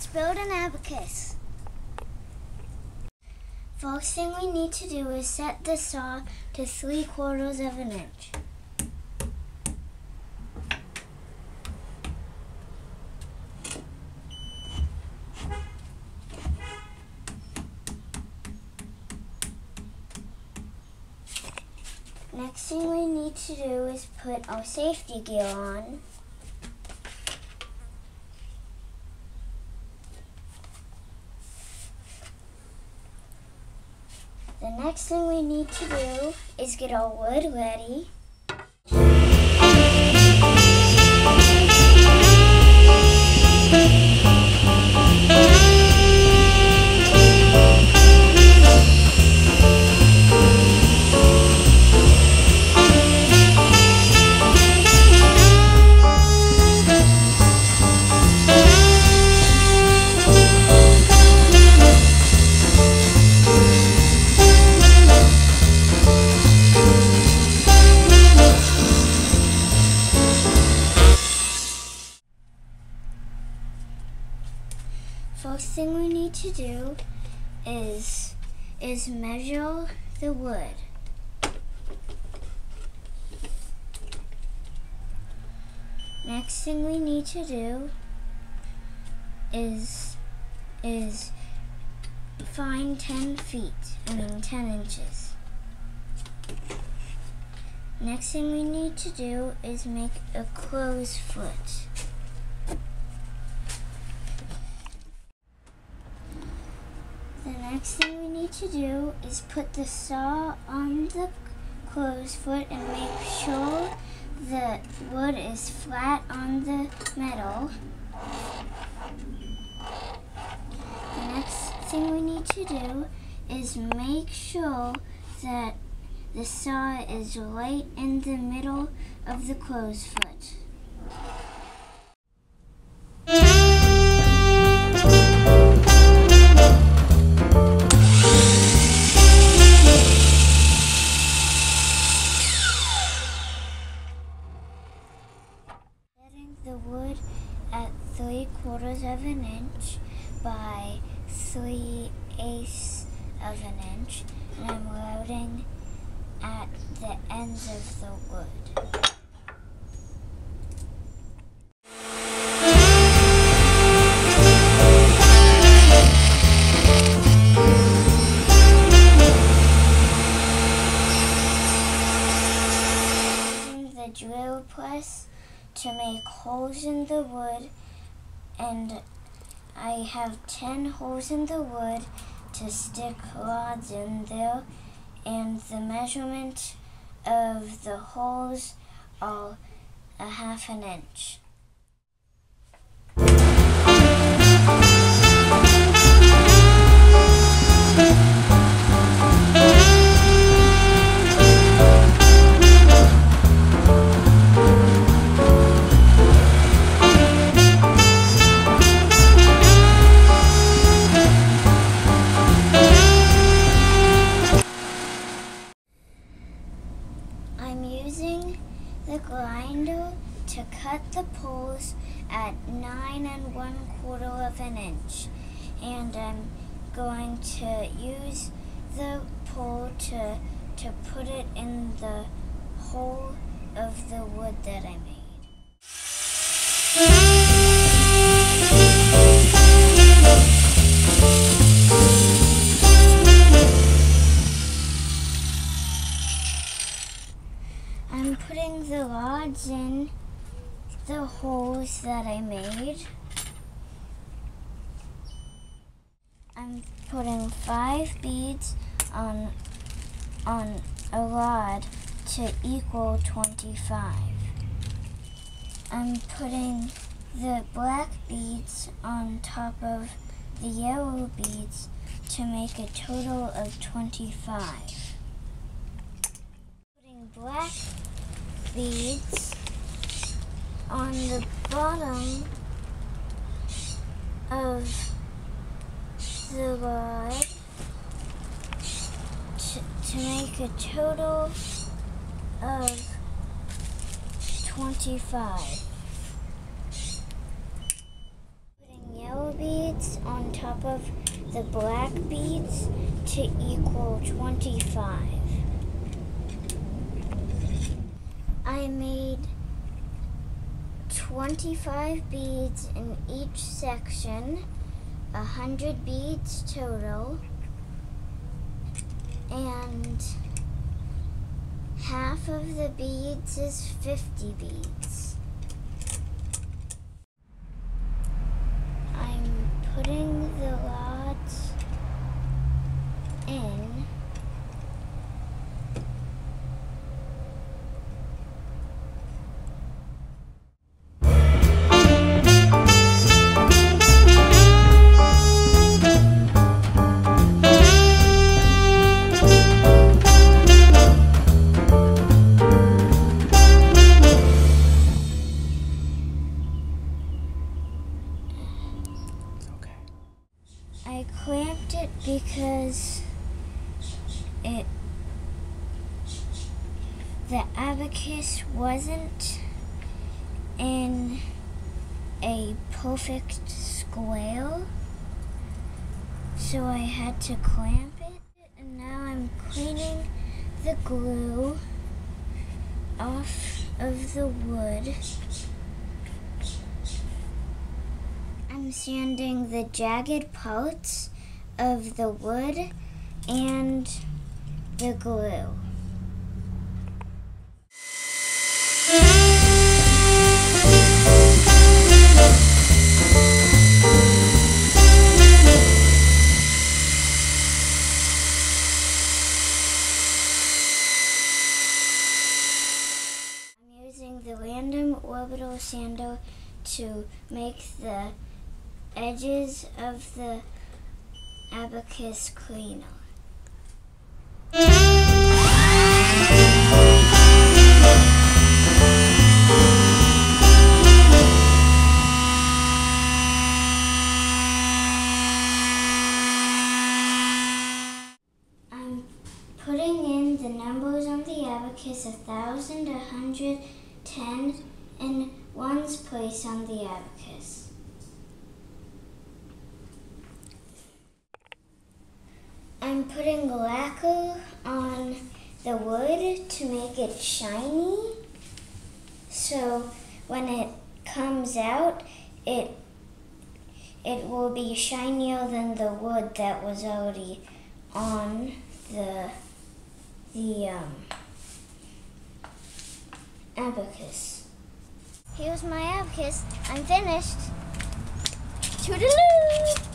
Let's build an abacus. First thing we need to do is set the saw to 3/4 of an inch. Next thing we need to do is put our safety gear on. The next thing we need to do is get our wood ready. First thing we need to do is measure the wood. Next thing we need to do is find 10 inches. Next thing we need to do is make a crow's foot. The next thing we need to do is put the saw on the crow's foot and make sure the wood is flat on the metal. The next thing we need to do is make sure that the saw is right in the middle of the crow's foot. The wood at 3/4 of an inch by 3/8 of an inch, and I'm routing at the ends of the wood. Using the drill press to make holes in the wood, and I have 10 holes in the wood to stick rods in there, and the measurement of the holes are 1/2 inch. I'm using the grinder to cut the poles at 9 1/4 of an inch, and I'm going to use the pole to put it in the hole of the wood that I made. I'm putting the rods in the holes that I made. I'm putting 5 beads on a rod to equal 25. I'm putting the black beads on top of the yellow beads to make a total of 25. Putting black beads on the bottom of the rod to make a total of 25. Putting yellow yellow beads on top of the black beads to equal 25. I made 25 beads in each section, 100 beads total, and half of the beads is 50 beads. I'm putting the lots in. I clamped it because the abacus wasn't in a perfect square, so I had to clamp it. And now I'm cleaning the glue off of the wood. I'm sanding the jagged parts of the wood and the glue. I'm using the random orbital sander to make the edges of the abacus cleaner. I'm putting in the numbers on the abacus, 1,000, 100, 10, in ones place on the abacus. I'm putting lacquer on the wood to make it shiny, so when it comes out, it will be shinier than the wood that was already on the abacus. Here's my abacus. I'm finished. Toodaloo!